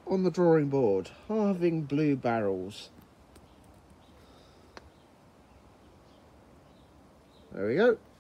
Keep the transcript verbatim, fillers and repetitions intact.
on the drawing board. Halving blue barrels. There we go.